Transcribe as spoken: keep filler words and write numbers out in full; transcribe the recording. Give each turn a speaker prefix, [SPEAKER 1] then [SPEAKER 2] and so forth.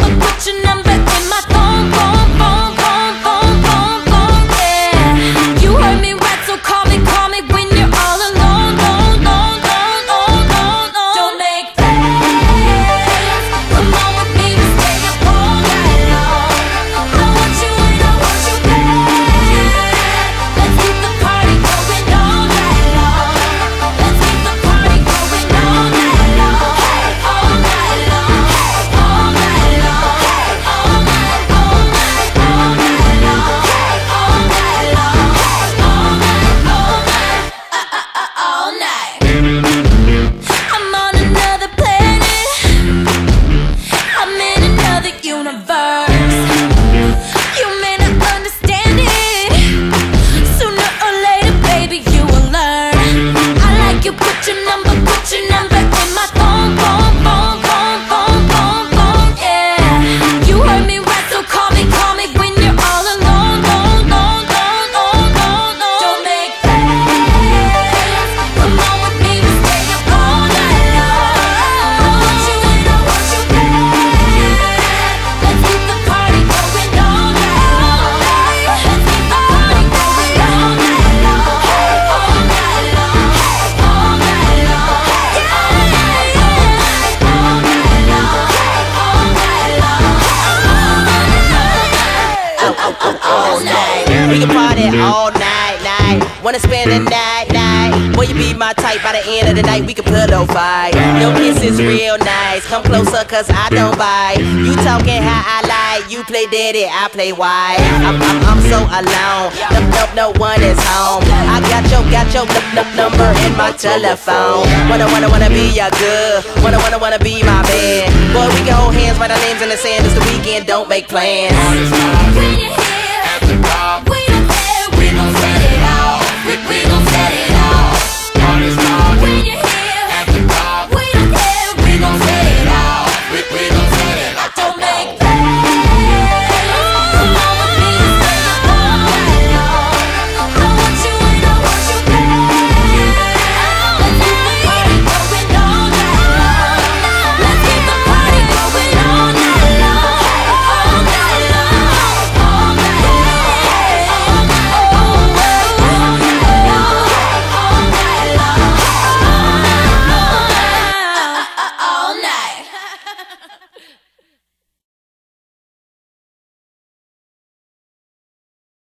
[SPEAKER 1] put your number in my phone, phone, phone, phone, phone, phone, phone, yeah. You heard me right, so call me, call me when you're all alone, alone, alone, alone, alone, alone. Don't make plans. Come on with me, we stay up all night long. I want you and I want you back. Let's keep the party going all night long. Let's keep the party going all night long. All night long. All night long. All night, all night, all night long. All night long. All night, all night, uh, uh, uh, all night. I'm on another planet. I'm in another universe. You may not understand it. Sooner or later, baby, you will learn. I like you, put your number, put your number in my phone, phone, phone, phone, phone, phone, phone, yeah. You heard me right, so call me, call me when you're all alone, alone, alone, alone, alone, alone, alone. Don't make plans. Come on with me, we stay up all night long. I want you and I want you back. Let's keep the party going all night long. Let's keep the party going all night long. All night long. All night long. Yeah, yeah, yeah. All night long. All night long. All night long. All night.
[SPEAKER 2] We can party all night, night. Wanna spend the night, night. Will you be my type by the end of the night? We can pillow fight. Your kiss is real nice. Come closer, cause I don't bite. You talking how I like. You play daddy, I play white. I'm, I'm, I'm so alone. No, no, no one is home. I got your, got your n n number in my telephone. Wanna, wanna, wanna be your good. Wanna, wanna, wanna be my man. Boy, we can hold hands, write our names in the sand. It's the weekend, don't make plans.
[SPEAKER 1] When you